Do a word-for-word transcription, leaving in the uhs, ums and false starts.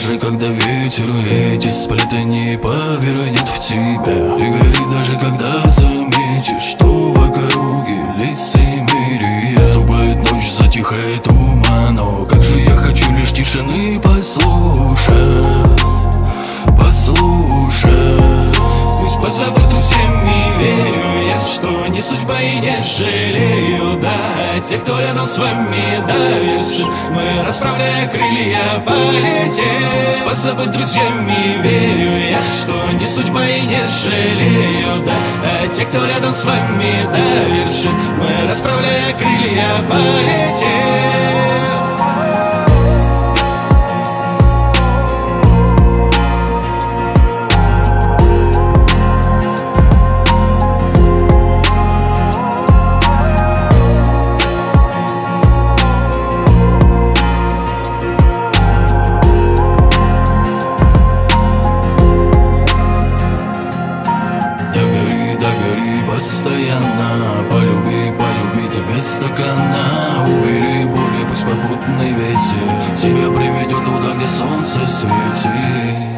даже когда ветер, эти сплетения повернет в тебя. Ты гори даже когда заметишь, что в округе лицемерие. Ступает ночь, затихает туман, но как же я хочу лишь тишины послушать, послушать. Пусть позабуду всеми, верю я, что не судьба и не жалею, да, тех, кто рядом с вами довершит, мы, расправляя крылья, полетим. Пусть позабыть друзьями, верю я, что не судьба и не жалею, да, а тех, кто рядом с вами довершит, мы, расправляя крылья, полетим. Постоянно полюби, полюби ты без стакана. Убери боли, пусть попутный ветер тебя приведет туда, где солнце светит.